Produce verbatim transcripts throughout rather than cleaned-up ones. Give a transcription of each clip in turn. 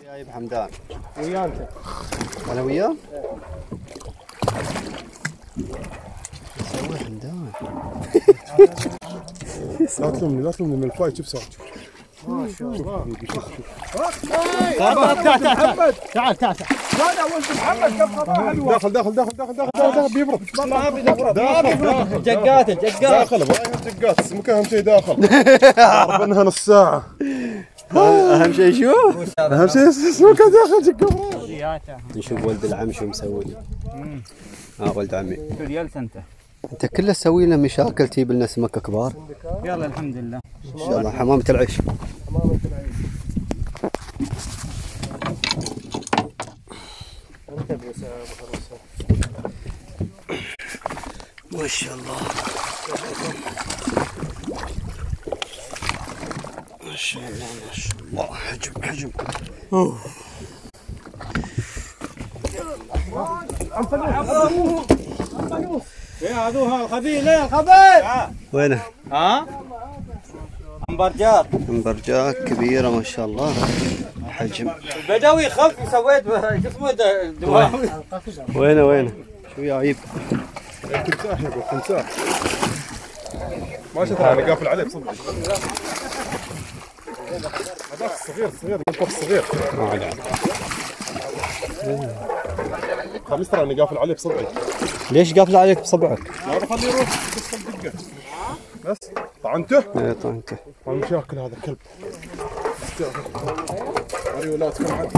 جايب حمدان ويا انت؟ انا وياه؟ يسوي حمدان. لا تلومني لا تلومني من الفايت شوف سوى. ما شاء الله. شوف شوف تعال تعال تعال تعال تعال هذا ولد محمد كم خطأ حلوة. داخل داخل داخل داخل داخل داخل بيبرد. ما بيبرد ما بيبرد. الجقات الجقات داخل ابغى جقات اسمك اهم شيء داخل. ضربناها نص ساعة. اهم شيء شو؟ اهم شيء اسمك داخل جقات. نشوف ولد العم شو مسوي. اه ولد عمي. شو ريالت انت؟ انت كله تسوي لنا مشاكل تجيب لنا سمك كبار. يلا الحمد لله. ان شاء الله حمامة العيش. حمامة العيش. ما شاء الله ما شاء الله ما شاء الله. حجم حجم. اوه يا هذوها الخبيث ليه الخبيث؟ وينه؟ ها؟ امبرجاك. امبرجاك كبيرة ما شاء الله. حجم. البدوي خف سويت شو اسمه دواوي. وينه وينه؟ شو جايب؟ تمساح يا ابو تمساح. ما شفت انا قافل عليه بصدق. هذاك الصغير الصغير القط الصغير. ما عليه. خميس ترى اني قافل عليه بصدقي. ليش قافل عليك بصبعك؟ ما بخليه يروح قصة الدقة. بس طعنته؟ ايه طعنته. مشاكل هذا الكلب. هذه ولاد كم حد؟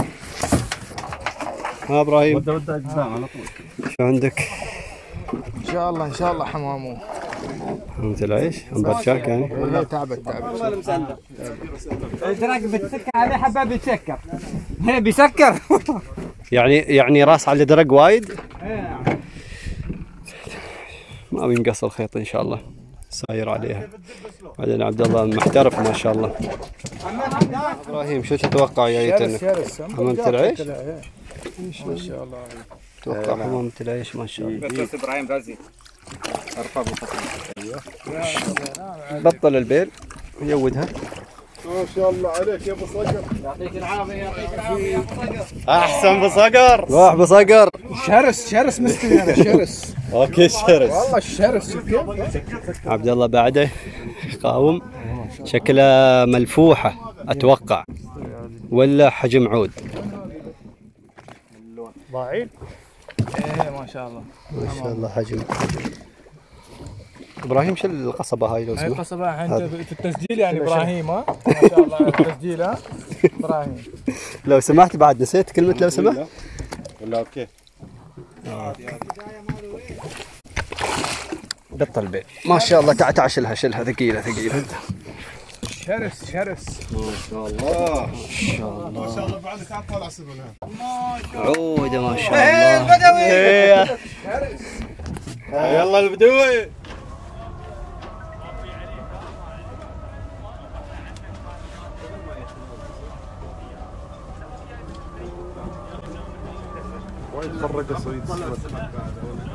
ها ابراهيم وده وده اجزاء على طول. شو عندك؟ ان شاء الله ان شاء الله حمامو. حمامة العيش؟ امبرجاك يعني؟ والله تعبت تعبت. والله مسندة. تراك بتسكر عليه حباب يتسكر. هي بيسكر. يعني يعني راس على درق وايد؟ ما بينقص الخيط ان شاء الله. ساير عليها. بعدين عبد الله محترف ما شاء الله. ابراهيم شو تتوقع يا شرس شرس. حمامة العيش؟ ما شاء الله. تتوقع حمامة العيش ما شاء الله. بس ابراهيم غازي. ارفع بفصل. بطل البيل يودها. ما شاء الله عليك يا ابو صقر. يعطيك العافيه يعطيك العافيه يا ابو صقر. احسن بصقر. روح بصقر. شرس شرس مستوي انا شرس. اوكي شرس. والله الشرس شوف كيف. عبد الله بعده يقاوم. شكله ملفوحه اتوقع ولا حجم عود. ضاعين؟ ايه ما شاء الله. ما شاء الله حجم. ابراهيم شو القصبه هاي لو هاي سمحت؟ القصبة انت في التسجيل يعني ابراهيم ها؟ ما شاء الله التسجيل ها؟ ابراهيم. لو سمحت بعد نسيت كلمه لو سمحت؟ ولا اوكي. بطل البيت ما شاء الله. تعال تعال شلها شلها ثقيله ثقيله. شرس شرس. ما شاء الله. ما شاء الله. ما شاء الله بعدك عاد طالع سبلها. عوده ما شاء الله. البدوي. يلا البدوي. وايد فرق صيد.